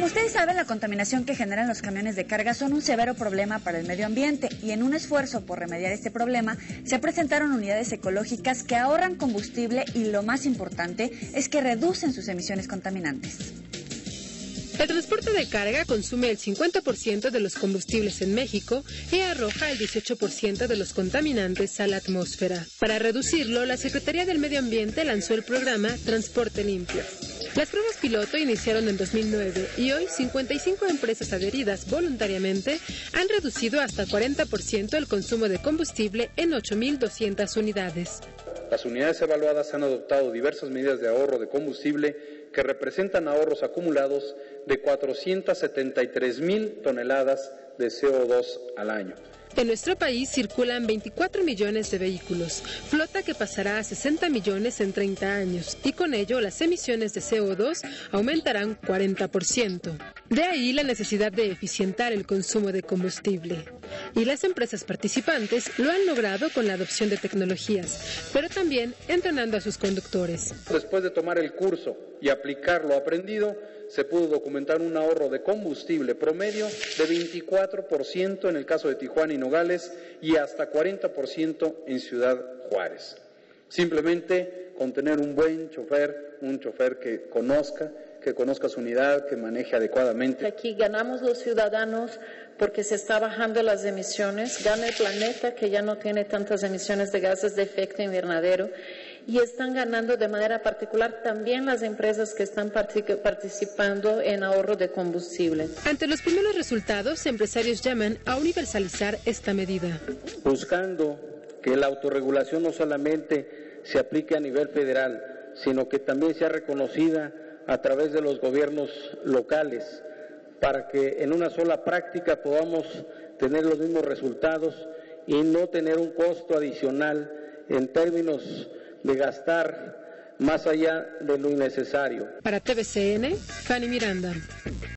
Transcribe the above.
Como ustedes saben, la contaminación que generan los camiones de carga son un severo problema para el medio ambiente y en un esfuerzo por remediar este problema se presentaron unidades ecológicas que ahorran combustible y lo más importante es que reducen sus emisiones contaminantes. El transporte de carga consume el 50% de los combustibles en México y arroja el 18% de los contaminantes a la atmósfera. Para reducirlo, la Secretaría del Medio Ambiente lanzó el programa Transporte Limpio. Las pruebas piloto iniciaron en 2009 y hoy 55 empresas adheridas voluntariamente han reducido hasta 40% el consumo de combustible en 8.200 unidades. Las unidades evaluadas han adoptado diversas medidas de ahorro de combustible que representan ahorros acumulados de 473,000 toneladas de CO2 al año. En nuestro país circulan 24 millones de vehículos, flota que pasará a 60 millones en 30 años, y con ello las emisiones de CO2 aumentarán 40%. De ahí la necesidad de eficientar el consumo de combustible. Y las empresas participantes lo han logrado con la adopción de tecnologías, pero también entrenando a sus conductores. Después de tomar el curso y aplicar lo aprendido, se pudo documentar un ahorro de combustible promedio de 24% en el caso de Tijuana y Nogales y hasta 40% en Ciudad Juárez. Simplemente con tener un buen chofer, un chofer que conozca su unidad, que maneje adecuadamente. Aquí ganamos los ciudadanos porque se está bajando las emisiones, gana el planeta que ya no tiene tantas emisiones de gases de efecto invernadero y están ganando de manera particular también las empresas que están participando en ahorro de combustible. Ante los primeros resultados, empresarios llaman a universalizar esta medida. Buscando que la autorregulación no solamente se aplique a nivel federal, sino que también sea reconocida a través de los gobiernos locales, para que en una sola práctica podamos tener los mismos resultados y no tener un costo adicional en términos de gastar más allá de lo innecesario. Para TVCN, Fanny Miranda.